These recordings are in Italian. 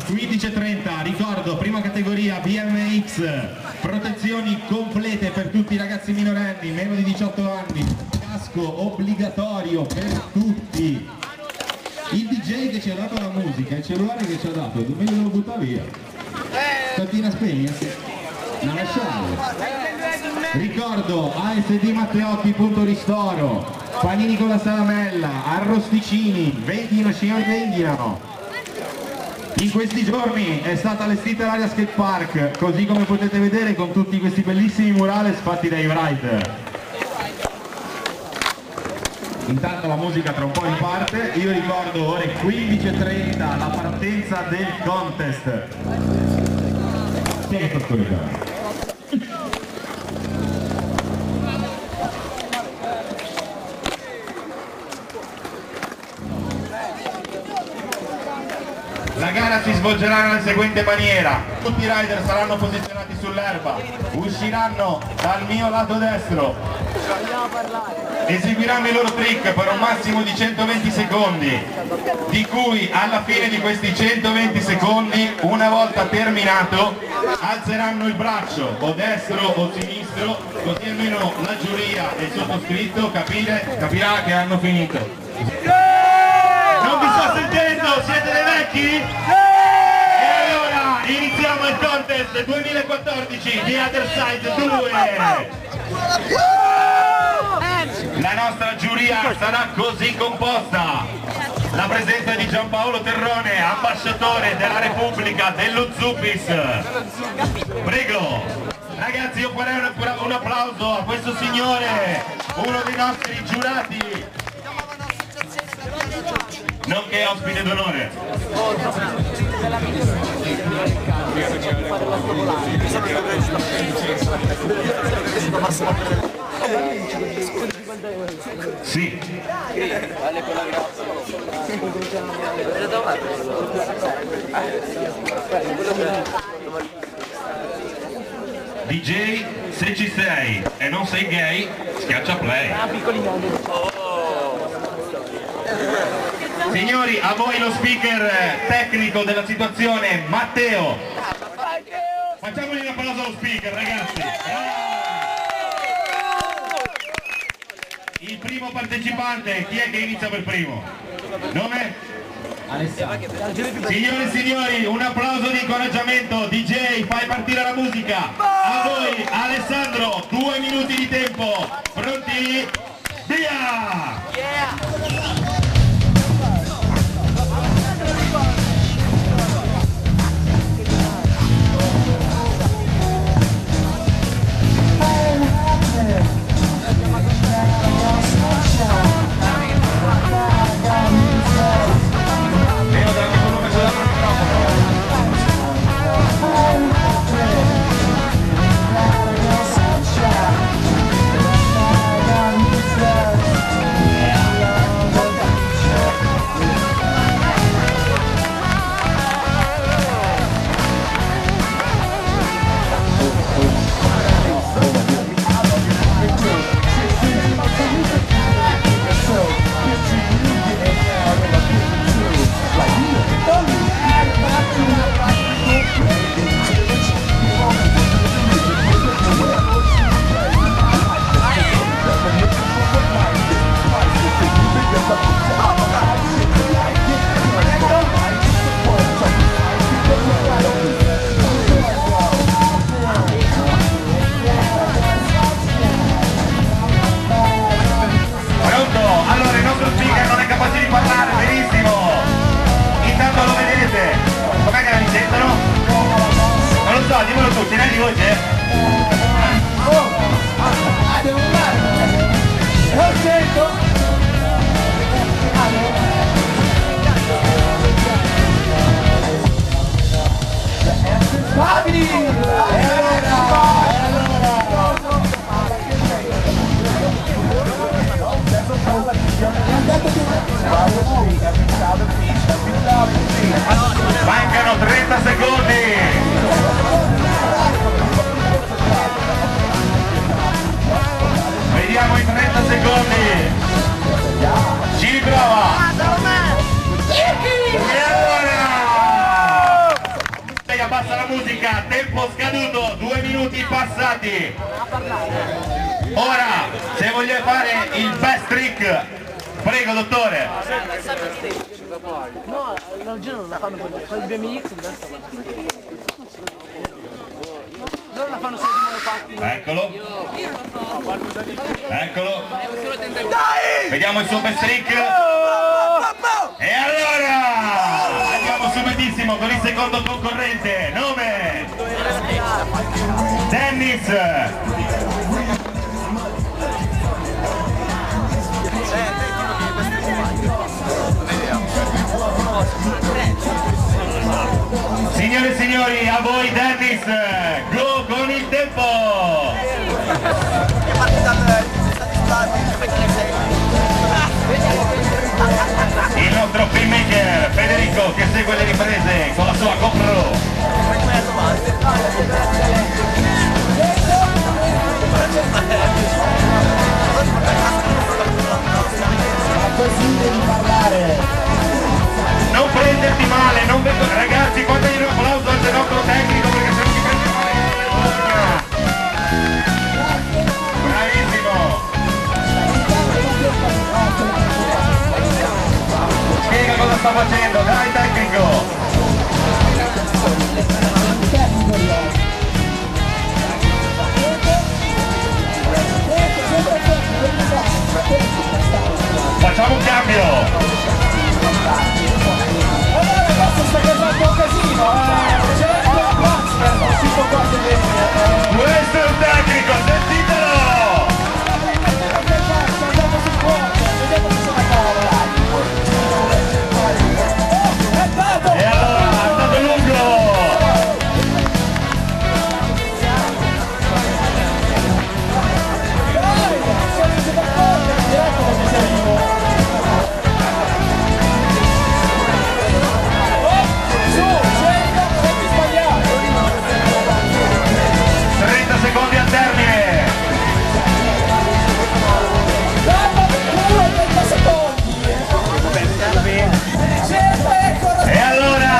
15:30, ricordo, prima categoria BMX, protezioni complete per tutti i ragazzi minorenni, meno di 18 anni, casco obbligatorio per tutti. Il DJ che ci ha dato la musica, il cellulare che ci ha dato, meglio lo butta via. Statina spegna, non lasciare. Ricordo ASD Matteotti punto ristoro, panini con la salamella, arrosticini, vendinano. In questi giorni è stata allestita l'area skate park, così come potete vedere, con tutti questi bellissimi murales fatti dai rider. Intanto la musica tra un po' in parte, io ricordo ore 15:30 la partenza del contest. Tieni questo ricordo. La gara si svolgerà nella seguente maniera: tutti i rider saranno posizionati sull'erba, usciranno dal mio lato destro, eseguiranno i loro trick per un massimo di 120 secondi, di cui alla fine di questi 120 secondi, una volta terminato, alzeranno il braccio o destro o sinistro, così almeno la giuria e il sottoscritto capirà che hanno finito. Non vi sto sentendo, siete dei vecchi? E allora iniziamo il contest 2014 di Other Side 2. La nostra giuria sarà così composta: la presenza di Giampaolo Terrone, ambasciatore della Repubblica dello Zupis. Prego, ragazzi, io farei un applauso a questo signore, uno dei nostri giurati, nonché ospite d'onore. Sì. DJ, se ci sei e non sei gay, schiaccia play. Signori, a voi lo speaker tecnico della situazione, Matteo. Facciamogli un applauso allo speaker, ragazzi. Il primo partecipante, chi è che inizia per primo? Nome? Alessandro. Signore e signori, un applauso di incoraggiamento. DJ, fai partire la musica. A voi, Alessandro, 2 minuti di tempo. Pronti? Via! Dimmelo tu, ti rendi voce? Mancano 30 secondi. Vediamo in 30 secondi. andati. Ora, se voglio fare il best trick, prego dottore. No, l'oggi non la fanno con il BMX, loro la fanno solo di monopattino. Eccolo. Eccolo. Vediamo il suo best trick. E allora andiamo subitissimo con il secondo concorrente. Nome Dennis. Signore e signori, a voi Dennis, go con il tempo! Il nostro filmmaker Federico che segue le riprese con la sua GoPro. Così devi parlare. Non prenderti male, non vedo... Ragazzi, fate un applauso al nostro tecnico perché se non ti prendi male. Bravissimo! Spiega cosa sta facendo, dai tecnico! Facciamo un cambio! Questo è un tecnico, sentitelo! E allora, è stato lungo! Secondi al termine. E allora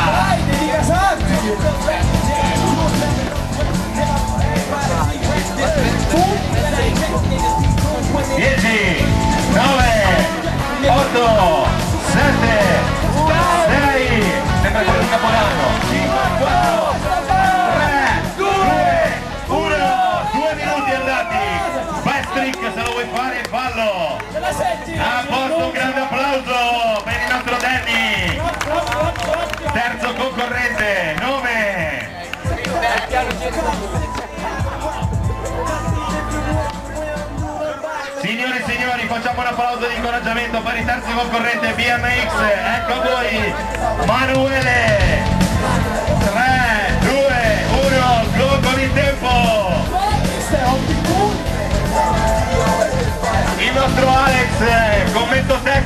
10, 9, 8, 7, 6, sembra quello di Capodanno. 5, 4, 3, 2, 1, 2 minuti andati. Best trick, se lo vuoi fare fallo. A posto, un grande applauso per il nostro Danny. Terzo concorrente, nome. Signori e signori, facciamo un applauso di incoraggiamento per il terzo concorrente BMX. Ecco a voi Manuele. 3, 2, 1, go con il tempo. Il nostro Alex, commento te.